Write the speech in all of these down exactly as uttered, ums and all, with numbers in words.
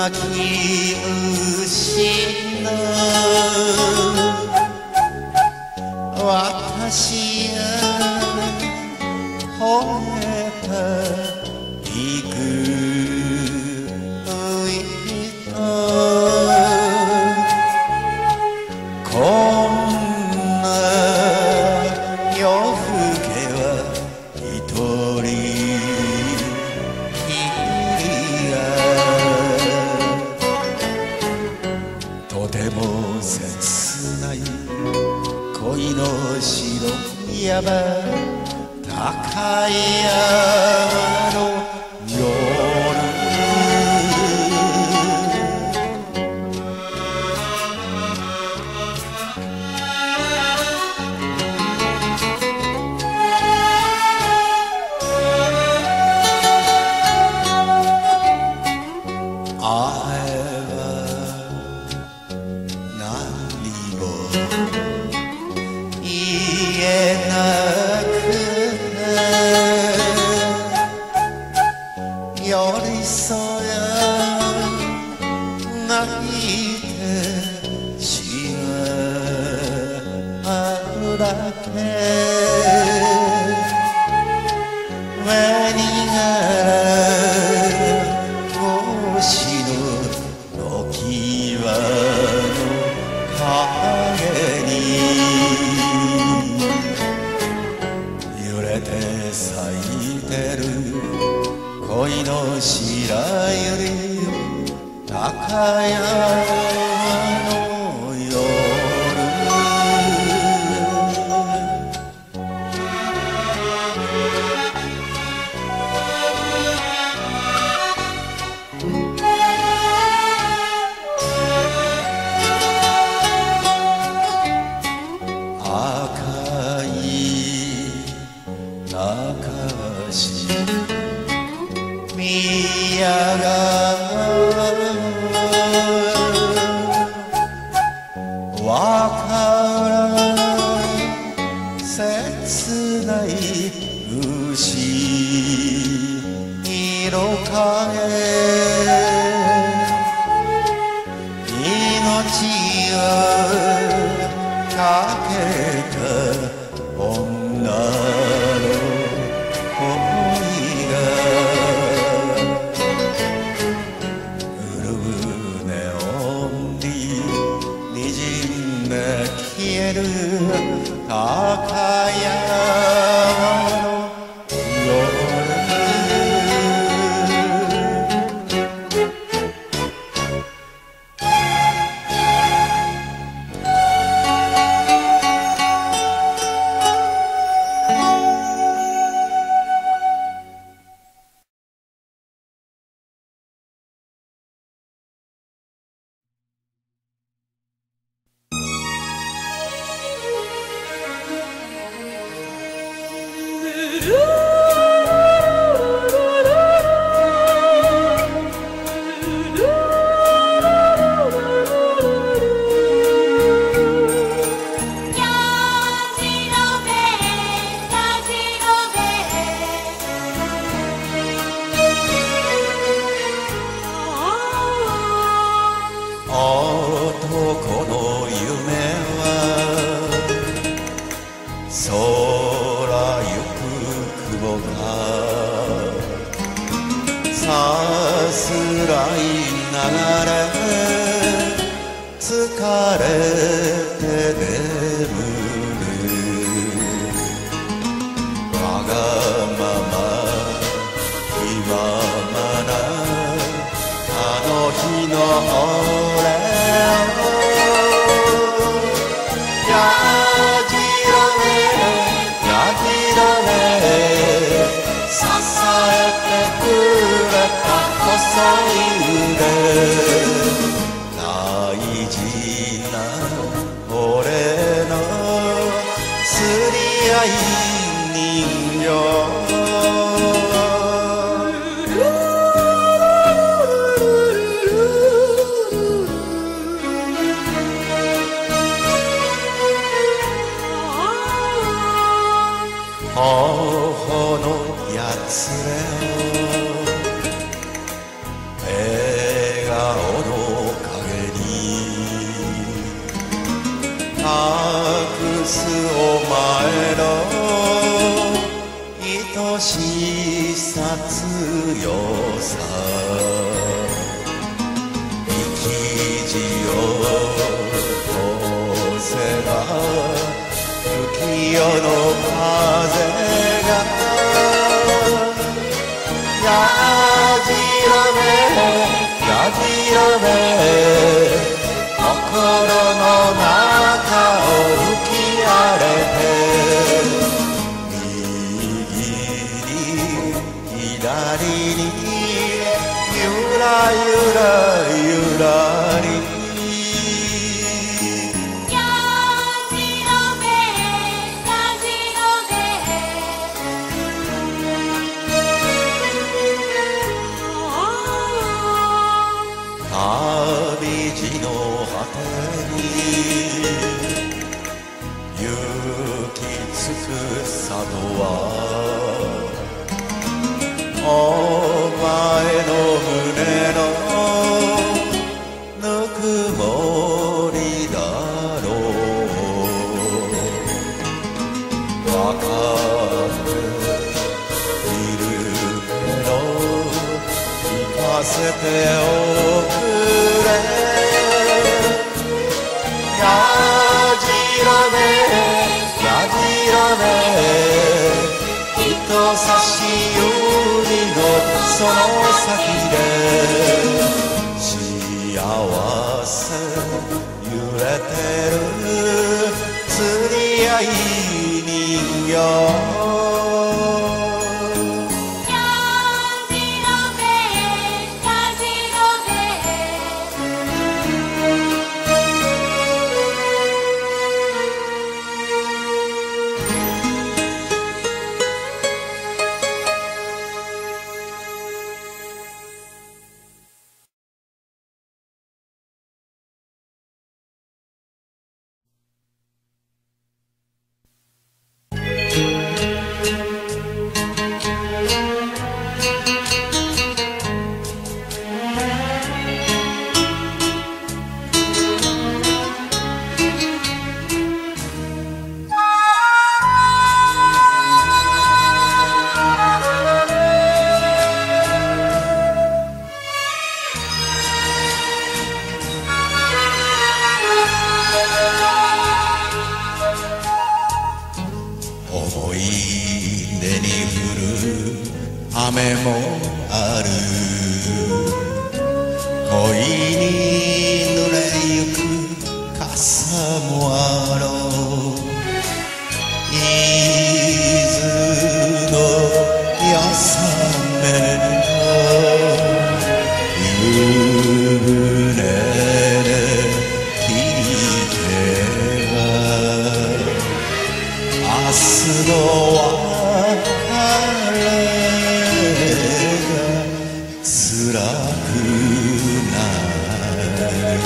泣き失う私や吠えた幾人こんな夜更けは一人きりやとても切ない恋の白山高い山の夜あれは何も言えなくて寄り添え泣いてしまうだけ目にが星の軒際の影に揺れて咲いてる恋の白百合高山の夜赤い中橋宮川わから切ない牛色影命をかけた女の想いがうるぶネオンににじんで消える高山の夜男の夢は空ゆく雲がさすらいながら疲れて眠るわがまま気ままなあの日の俺やじろべやじろべ支えてくれた細い腕大事な俺のすり合い人形頬のやつれを笑顔つお前の愛しさ強さ生き字を通せば浮世の風がやじろべやじろべ心の中を吹き荒れて右に左にゆらゆらゆらりやじろべやじろべ旅路の果てに行き着く里はお前の胸のぬくもりだろうわかっているけど聞かせておくれやじろべやじろべ人差し指のその先で幸せ揺れてる釣り合い人形思い出に降る雨もある恋に濡れゆく傘もあろう伊豆のやさめの湯船で聞いては明日の別れが辛くなる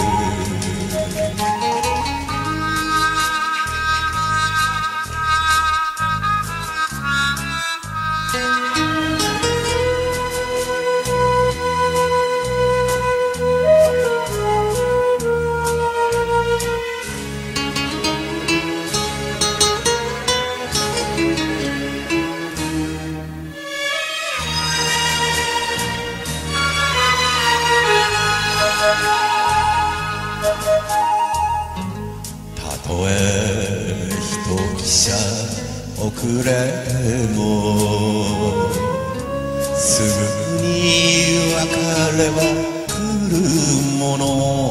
たとえ一汽車遅れてもすぐに別れは来るもの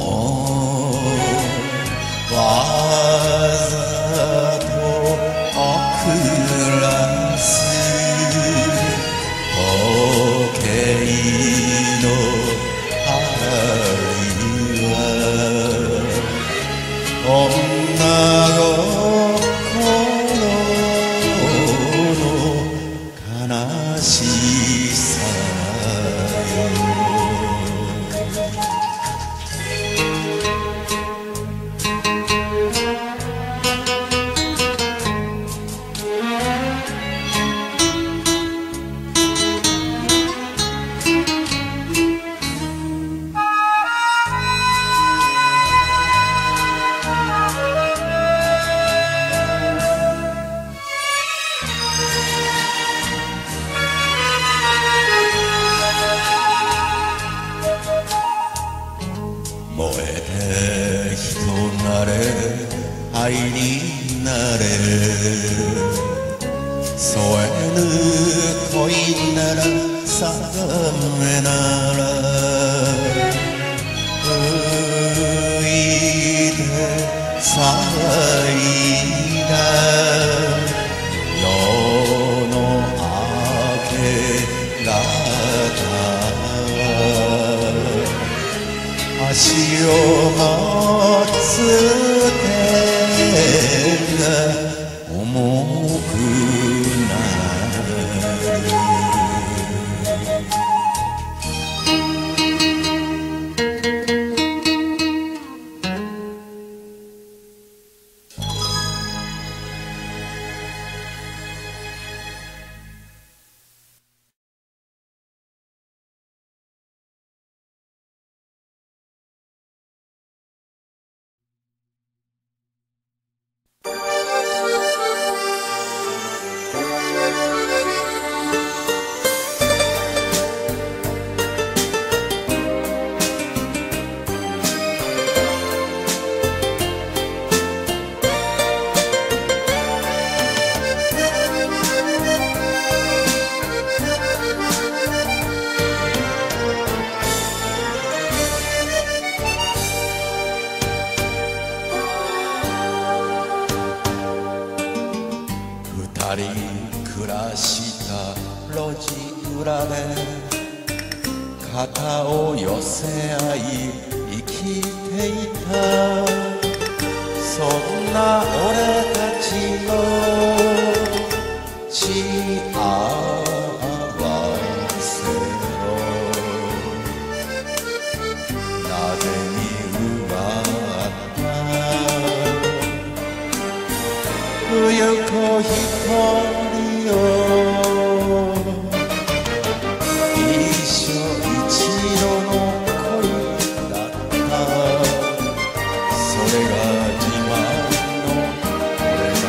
わざと遅らす時計の針は女心の悲しさよめなら吹いて咲いた夜の明け方足を持つ手が重くなる二人暮らした路地裏で肩を寄せ合い生きていたそんな俺たちの幸せをなぜに奪った冬子一人を一生一度の恋だったそれが自慢の俺だ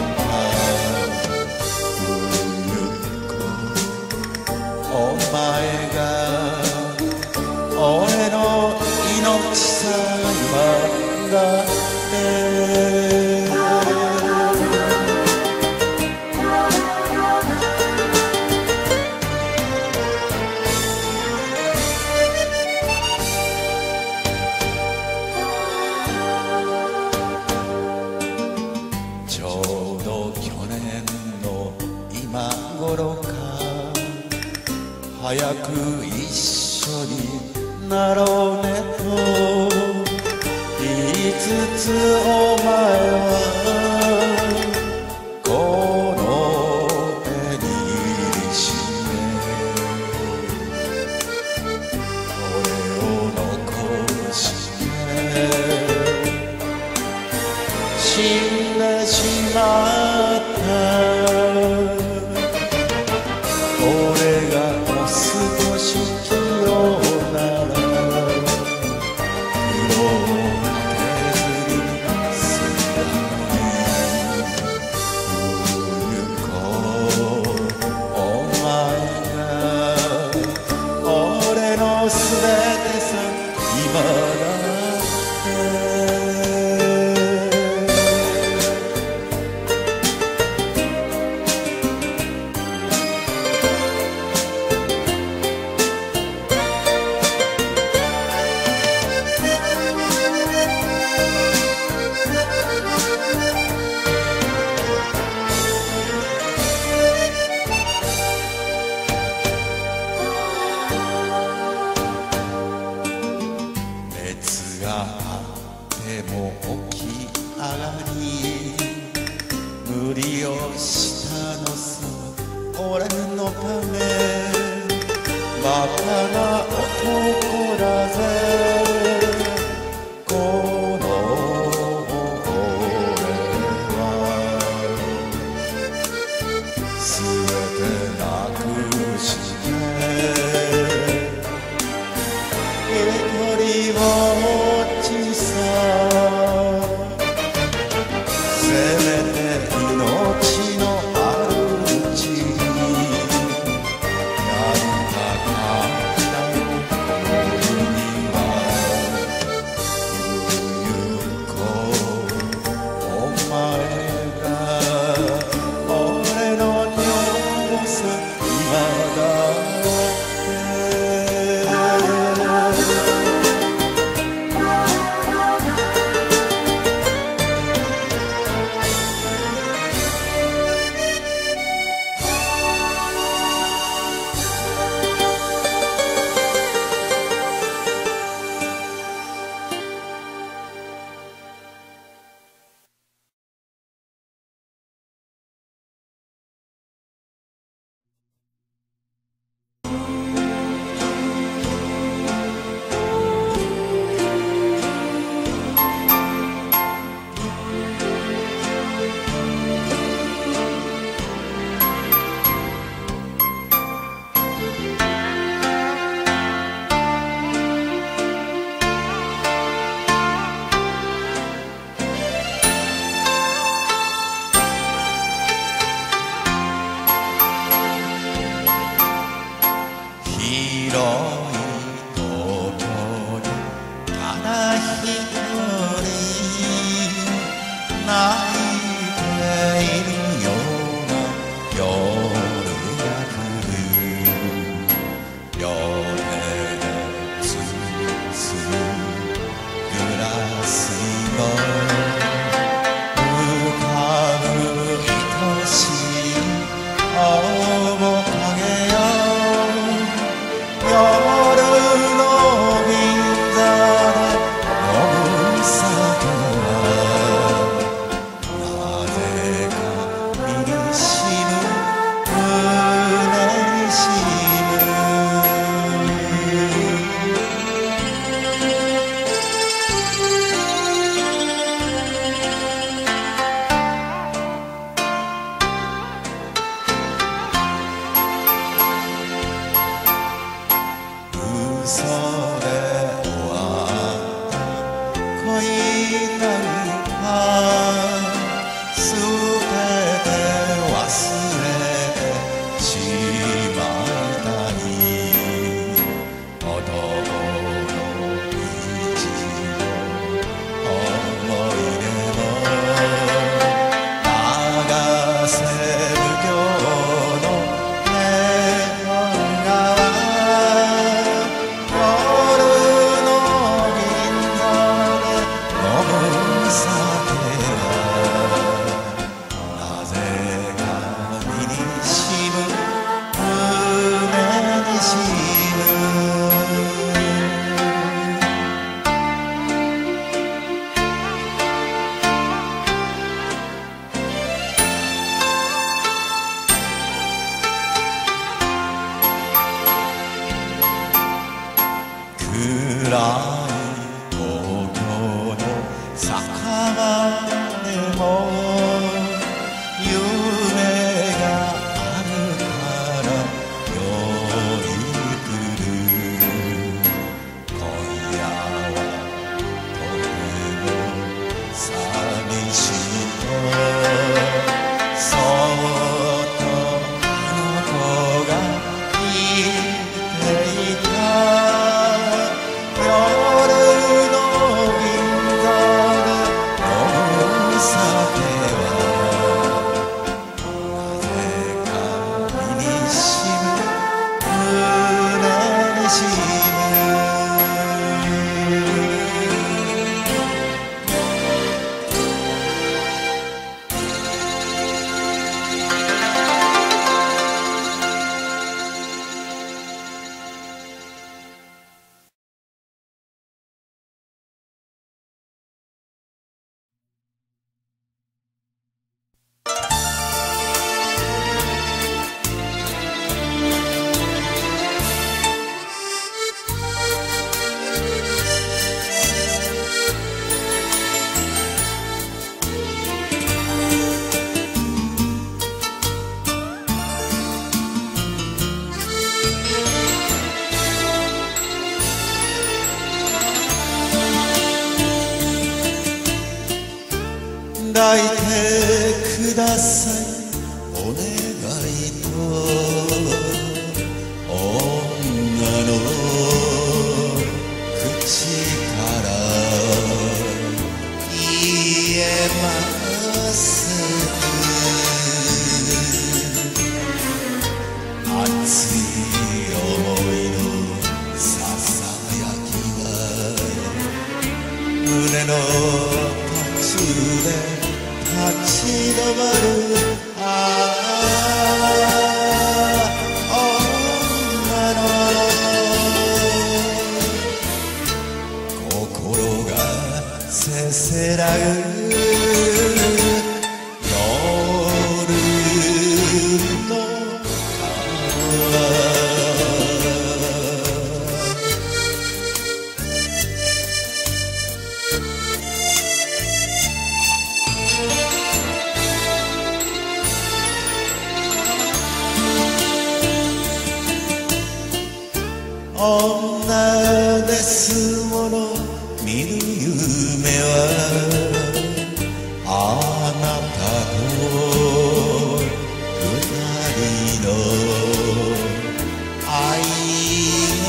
った冬子お前が俺の命さ今だってちょうど去年の今頃か早く一緒になろうねと言いつつお前はこの手握りしめ俺を残して死んでしまった俺がもう少し器用なら苦労かけずに済んだのに冬子お前が俺のすべてさ今だ熱があっても起き上がり無理をしたのさ俺のためバカな男だぜこの俺は全てなくして一人ぼっちさせめて命のあるうちになんだかんだ俺には冬子お前が俺の女房さ今だ抱いてくださいお願いと女の口から言えます熱い想いのささやきが胸の途中で立ち止まるああ女の心がせせらぐ夜の川女ですもの見る夢はあなたと二人の愛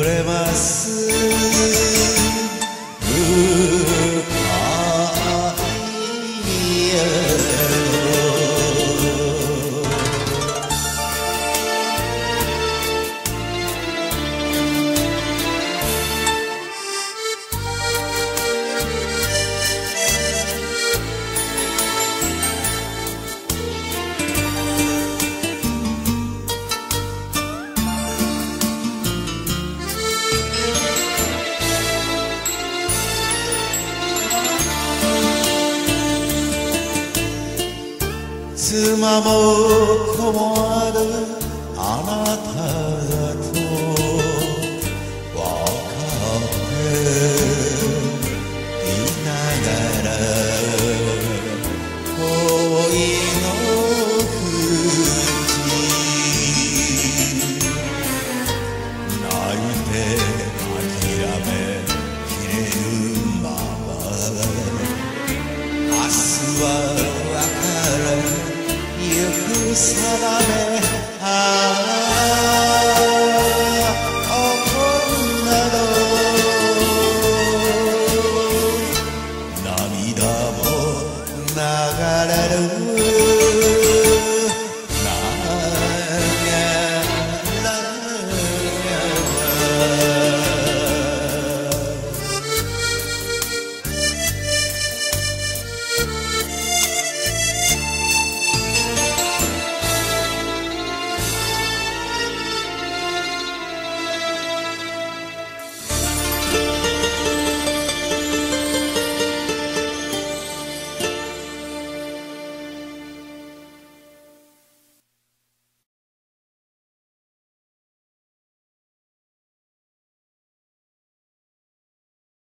れます妻も子もあるあなただと分かっていながら恋の口泣いて